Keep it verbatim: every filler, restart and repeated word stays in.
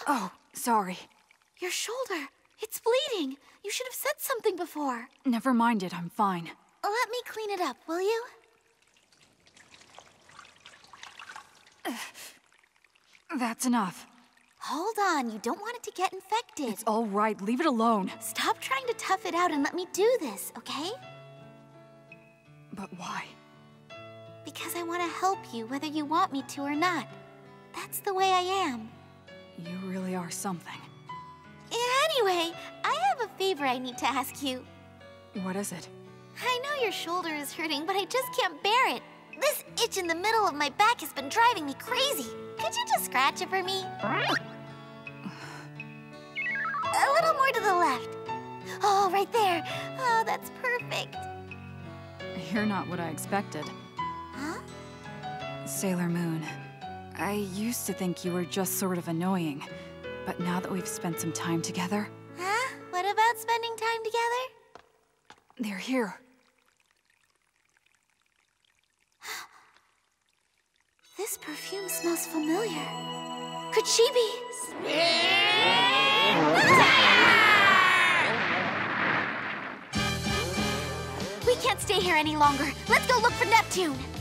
Oh, sorry. Your shoulder. It's bleeding. You should have said something before. Never mind it, I'm fine. Let me clean it up, will you? That's enough. Hold on, you don't want it to get infected. It's all right, leave it alone. Stop trying to tough it out and let me do this, okay? But why? Because I want to help you whether you want me to or not. That's the way I am. You really are something. Anyway, I have a favor I need to ask you. What is it? I know your shoulder is hurting, but I just can't bear it. This itch in the middle of my back has been driving me crazy. Could you just scratch it for me? A little more to the left. Oh, right there. Oh, that's perfect. You're not what I expected. Huh? Sailor Moon, I used to think you were just sort of annoying, but now that we've spent some time together... Huh? What about spending time together? They're here. This perfume smells familiar. Could she be... We can't stay here any longer. Let's go look for Neptune.